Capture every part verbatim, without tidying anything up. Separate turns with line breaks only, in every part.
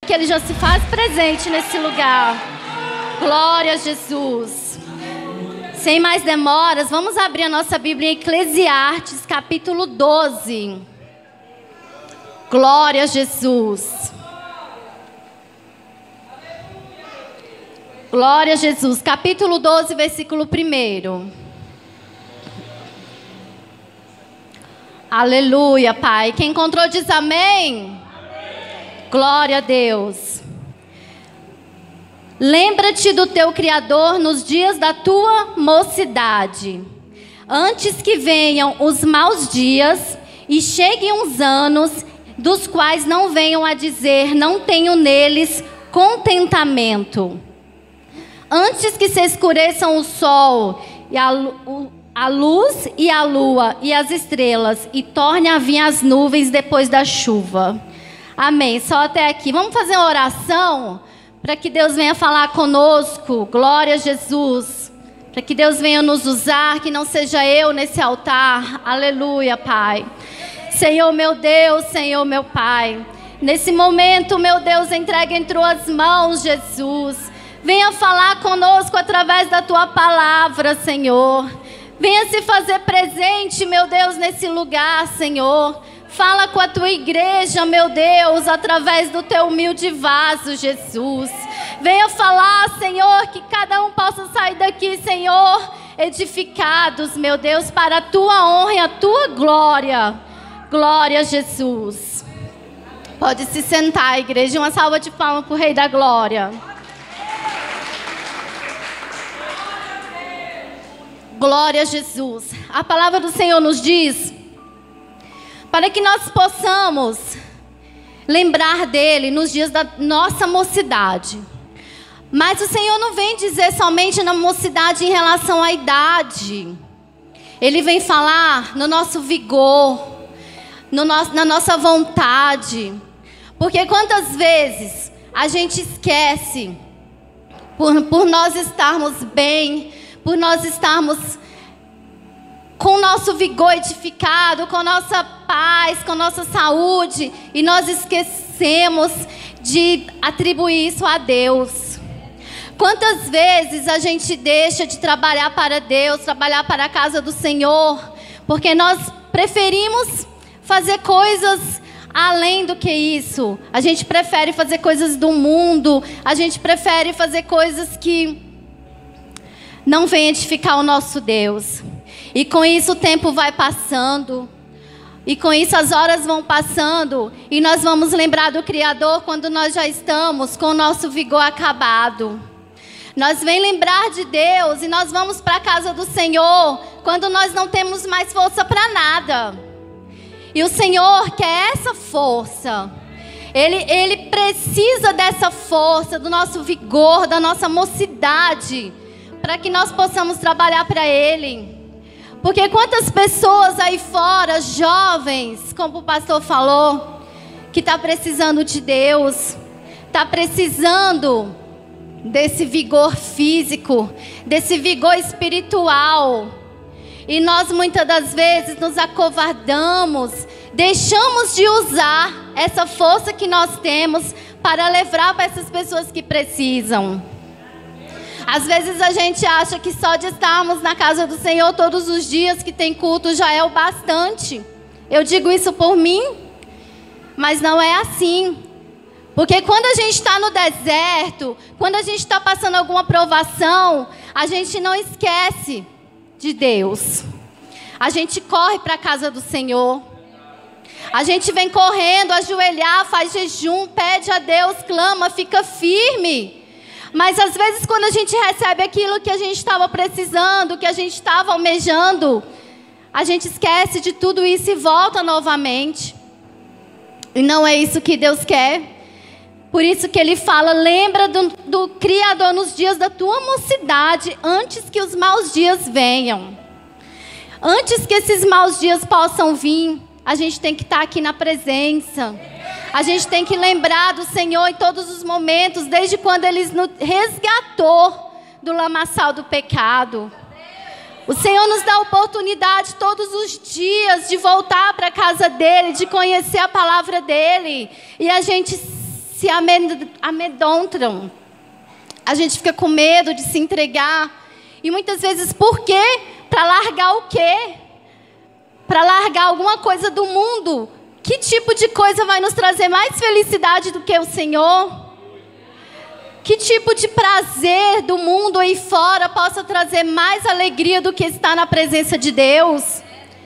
Que Ele já se faz presente nesse lugar. Glória a Jesus. Sem mais demoras, vamos abrir a nossa Bíblia em Eclesiastes, capítulo doze. Glória a Jesus. Glória a Jesus. Capítulo doze, versículo um. Aleluia, Pai. Quem encontrou diz amém. Glória a Deus. Lembra-te do teu Criador nos dias da tua mocidade, antes que venham os maus dias e cheguem os anos, dos quais não venham a dizer, não tenho neles contentamento. Antes que se escureçam o sol, e a, a luz e a lua e as estrelas, e tornem a vir as nuvens depois da chuva. Amém. Só até aqui. Vamos fazer uma oração para que Deus venha falar conosco. Glória a Jesus. Para que Deus venha nos usar, que não seja eu nesse altar. Aleluia, Pai. Senhor, meu Deus, Senhor, meu Pai. Nesse momento, meu Deus, entrega em tuas mãos, Jesus. Venha falar conosco através da tua palavra, Senhor. Venha se fazer presente, meu Deus, nesse lugar, Senhor. Fala com a tua igreja, meu Deus, através do teu humilde vaso, Jesus. Venha falar, Senhor, que cada um possa sair daqui, Senhor, edificados, meu Deus, para a tua honra e a tua glória. Glória a Jesus. Pode se sentar, igreja. Uma salva de palmas para o Rei da Glória. Glória a Jesus. A palavra do Senhor nos diz, para que nós possamos lembrar dele nos dias da nossa mocidade. Mas o Senhor não vem dizer somente na mocidade em relação à idade. Ele vem falar no nosso vigor, no nosso, na nossa vontade. Porque quantas vezes a gente esquece, por, por nós estarmos bem, por nós estarmos com o nosso vigor edificado, com nossa paz, com nossa saúde, e nós esquecemos de atribuir isso a Deus. Quantas vezes a gente deixa de trabalhar para Deus, trabalhar para a casa do Senhor, porque nós preferimos fazer coisas além do que isso. A gente prefere fazer coisas do mundo, a gente prefere fazer coisas que não vêm edificar o nosso Deus. E com isso o tempo vai passando. E com isso as horas vão passando. E nós vamos lembrar do Criador quando nós já estamos com o nosso vigor acabado. Nós vem lembrar de Deus e nós vamos para a casa do Senhor quando nós não temos mais força para nada. E o Senhor quer essa força. Ele, Ele precisa dessa força, do nosso vigor, da nossa mocidade, para que nós possamos trabalhar para Ele. Porque quantas pessoas aí fora, jovens, como o pastor falou, que está precisando de Deus, está precisando desse vigor físico, desse vigor espiritual. E nós muitas das vezes nos acovardamos, deixamos de usar essa força que nós temos para levar para essas pessoas que precisam. Às vezes a gente acha que só de estarmos na casa do Senhor todos os dias que tem culto já é o bastante. Eu digo isso por mim, mas não é assim. Porque quando a gente está no deserto, quando a gente está passando alguma provação, a gente não esquece de Deus. A gente corre para a casa do Senhor. A gente vem correndo, ajoelhar, faz jejum, pede a Deus, clama, fica firme. Mas às vezes quando a gente recebe aquilo que a gente estava precisando, que a gente estava almejando, a gente esquece de tudo isso e volta novamente. E não é isso que Deus quer. Por isso que Ele fala, lembra do, do Criador nos dias da tua mocidade, antes que os maus dias venham. Antes que esses maus dias possam vir, a gente tem que estar aqui na presença. A gente tem que lembrar do Senhor em todos os momentos, desde quando Ele nos resgatou do lamaçal do pecado. O Senhor nos dá a oportunidade todos os dias de voltar para a casa dEle, de conhecer a palavra dEle. E a gente se amedrontam. A gente fica com medo de se entregar. E muitas vezes, por quê? Para largar o quê? Para largar alguma coisa do mundo. Que tipo de coisa vai nos trazer mais felicidade do que o Senhor? Que tipo de prazer do mundo aí fora possa trazer mais alegria do que estar na presença de Deus?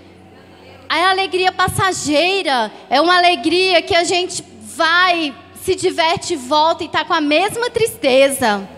É a alegria passageira. É uma alegria que a gente vai, se diverte e volta e está com a mesma tristeza.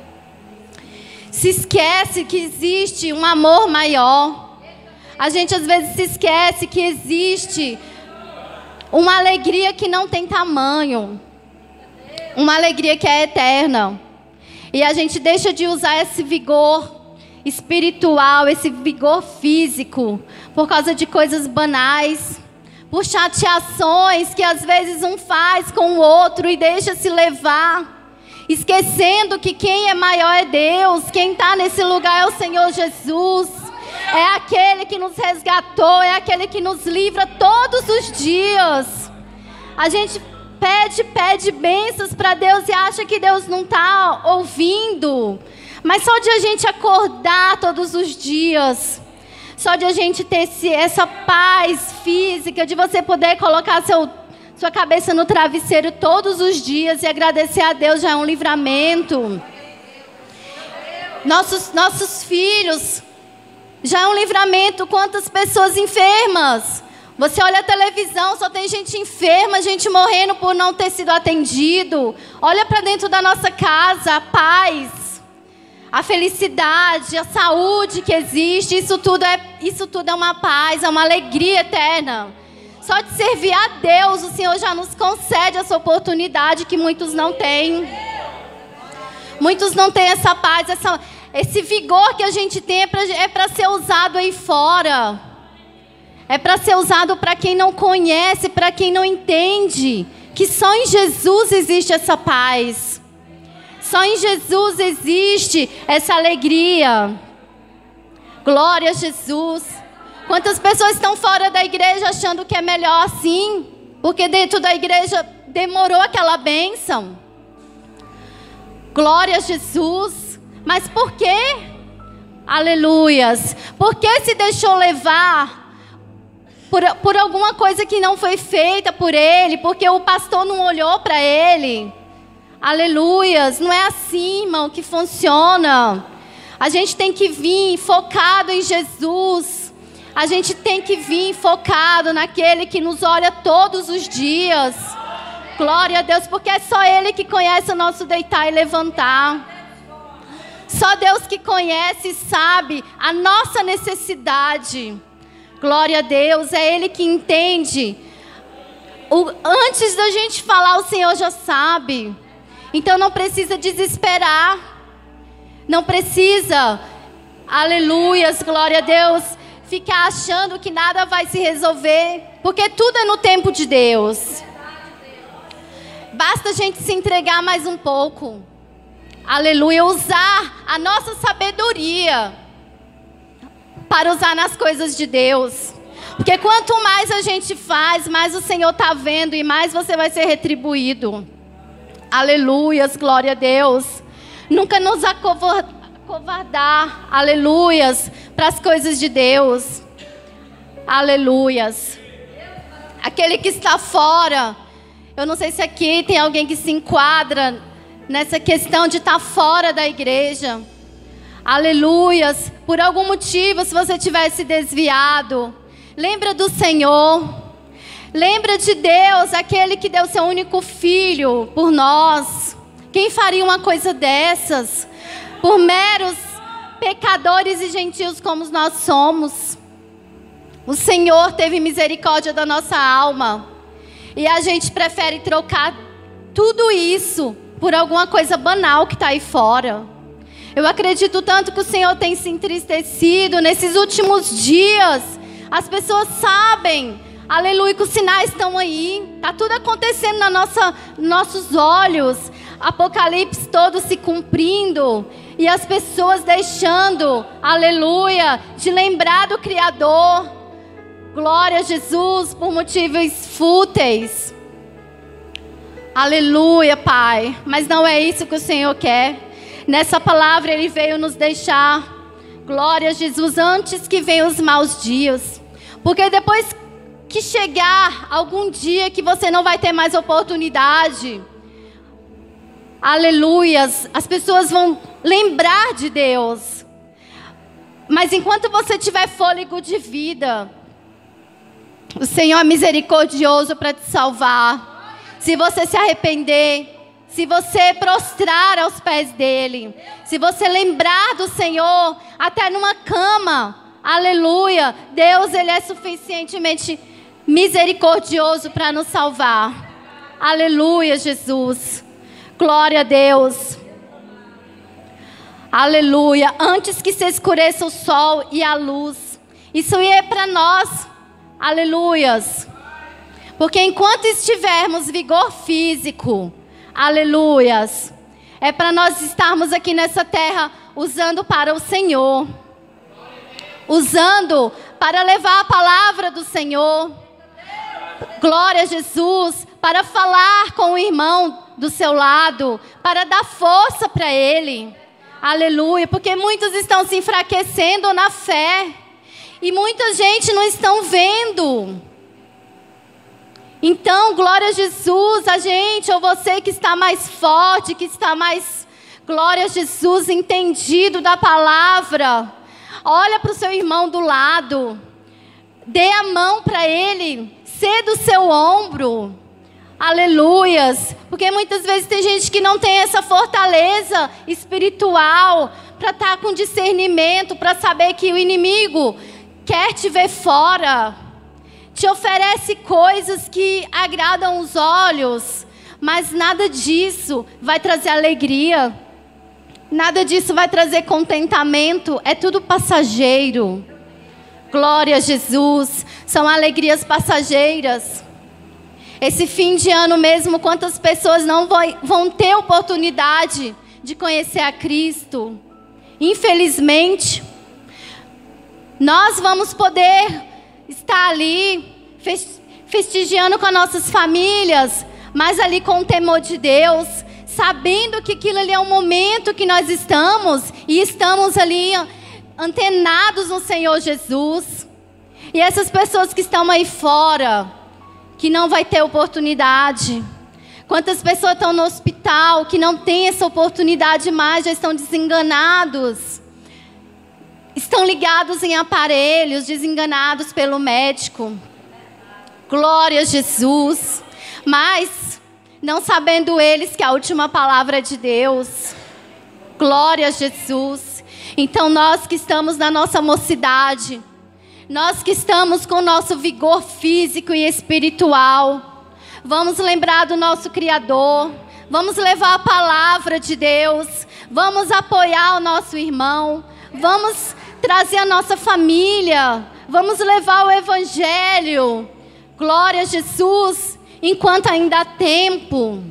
Se esquece que existe um amor maior. A gente às vezes se esquece que existe uma alegria que não tem tamanho. Uma alegria que é eterna. E a gente deixa de usar esse vigor espiritual, esse vigor físico, por causa de coisas banais, por chateações que às vezes um faz com o outro e deixa se levar, esquecendo que quem é maior é Deus, quem está nesse lugar é o Senhor Jesus, é aquele que nos resgatou, é aquele que nos livra todos os dias. A gente pede, pede bênçãos para Deus e acha que Deus não está ouvindo. Mas só de a gente acordar todos os dias, só de a gente ter esse, essa paz física, de você poder colocar seu, sua cabeça no travesseiro todos os dias e agradecer a Deus, já é um livramento. Nossos, nossos filhos, já é um livramento. Quantas pessoas enfermas. Você olha a televisão, só tem gente enferma, gente morrendo por não ter sido atendido. Olha para dentro da nossa casa, a paz, a felicidade, a saúde que existe. Isso tudo é, isso tudo é uma paz, é uma alegria eterna. Só de servir a Deus, o Senhor já nos concede essa oportunidade que muitos não têm. Muitos não têm essa paz, essa, esse vigor que a gente tem é para ser usado aí fora. É para ser usado para quem não conhece, para quem não entende que só em Jesus existe essa paz. Só em Jesus existe essa alegria. Glória a Jesus. Quantas pessoas estão fora da igreja achando que é melhor assim? Porque dentro da igreja demorou aquela bênção. Glória a Jesus. Mas por quê? Aleluias. Por que se deixou levar Por, por alguma coisa que não foi feita por ele, porque o pastor não olhou para ele? Aleluias, não é assim, irmão, que funciona. A gente tem que vir focado em Jesus. A gente tem que vir focado naquele que nos olha todos os dias. Glória a Deus, porque é só Ele que conhece o nosso deitar e levantar. Só Deus que conhece e sabe a nossa necessidade. Glória a Deus, é Ele que entende. O, antes da gente falar, o Senhor já sabe. Então não precisa desesperar. Não precisa, aleluias, glória a Deus, ficar achando que nada vai se resolver. Porque tudo é no tempo de Deus. Basta a gente se entregar mais um pouco. Aleluia, usar a nossa sabedoria para usar nas coisas de Deus. Porque quanto mais a gente faz, mais o Senhor está vendo e mais você vai ser retribuído. Aleluias, glória a Deus. Nunca nos acovardar, aleluias, para as coisas de Deus. Aleluias. Aquele que está fora, eu não sei se aqui tem alguém que se enquadra nessa questão de estar fora da igreja. Aleluias, por algum motivo, se você tivesse desviado, lembra do Senhor, lembra de Deus, aquele que deu seu único filho por nós. Quem faria uma coisa dessas? Por meros pecadores e gentios como nós somos. O Senhor teve misericórdia da nossa alma, e a gente prefere trocar tudo isso por alguma coisa banal que está aí fora. Eu acredito tanto que o Senhor tem se entristecido nesses últimos dias. As pessoas sabem, aleluia, que os sinais estão aí. Está tudo acontecendo na nossa, nossos olhos. Apocalipse todo se cumprindo. E as pessoas deixando, aleluia, de lembrar do Criador. Glória a Jesus, por motivos fúteis. Aleluia, Pai. Mas não é isso que o Senhor quer. Nessa palavra Ele veio nos deixar, glória a Jesus, antes que venham os maus dias. Porque depois que chegar algum dia que você não vai ter mais oportunidade, aleluias, as pessoas vão lembrar de Deus. Mas enquanto você tiver fôlego de vida, o Senhor é misericordioso para te salvar. Se você se arrepender, se você prostrar aos pés dele, se você lembrar do Senhor, até numa cama, aleluia, Deus, Ele é suficientemente misericordioso para nos salvar. Aleluia, Jesus. Glória a Deus. Aleluia. Antes que se escureça o sol e a luz. Isso é para nós. Aleluias. Porque enquanto estivermos vigor físico, aleluias, é para nós estarmos aqui nessa terra usando para o Senhor. Usando para levar a palavra do Senhor. Glória a Jesus. Para falar com o irmão do seu lado. Para dar força para ele. Aleluia. Porque muitos estão se enfraquecendo na fé. E muita gente não estão vendo. Então, glória a Jesus, a gente, ou você que está mais forte, que está mais, glória a Jesus, entendido da palavra. Olha para o seu irmão do lado. Dê a mão para ele. Ceda o seu ombro. Aleluias. Porque muitas vezes tem gente que não tem essa fortaleza espiritual para estar com discernimento, para saber que o inimigo quer te ver fora. Te oferece coisas que agradam os olhos, mas nada disso vai trazer alegria. Nada disso vai trazer contentamento. É tudo passageiro. Glória a Jesus. São alegrias passageiras. Esse fim de ano mesmo, quantas pessoas não vão ter oportunidade de conhecer a Cristo? Infelizmente, nós vamos poder estar ali festejando com as nossas famílias, mas ali com o temor de Deus, sabendo que aquilo ali é um momento que nós estamos, e estamos ali antenados no Senhor Jesus. E essas pessoas que estão aí fora, que não vai ter oportunidade. Quantas pessoas estão no hospital, que não tem essa oportunidade mais, já estão desenganados. Estão ligados em aparelhos, desenganados pelo médico. Glória a Jesus. Mas, não sabendo eles que a última palavra é de Deus. Glória a Jesus. Então, nós que estamos na nossa mocidade, nós que estamos com o nosso vigor físico e espiritual, vamos lembrar do nosso Criador. Vamos levar a palavra de Deus. Vamos apoiar o nosso irmão. Vamos trazer a nossa família. Vamos levar o Evangelho. Glória a Jesus. Enquanto ainda há tempo.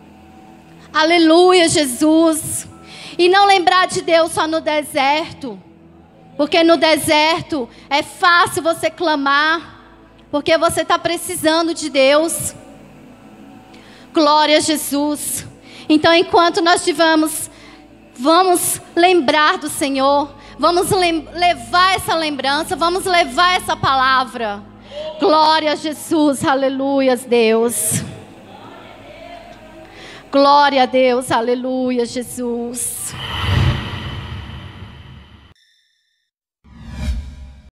Aleluia, Jesus. E não lembrar de Deus só no deserto. Porque no deserto é fácil você clamar. Porque você está precisando de Deus. Glória a Jesus. Então, enquanto nós estivermos, vamos lembrar do Senhor. Vamos lem- levar essa lembrança. Vamos levar essa palavra. Glória a Jesus. Aleluia, Deus. Glória a Deus. Aleluia, Jesus.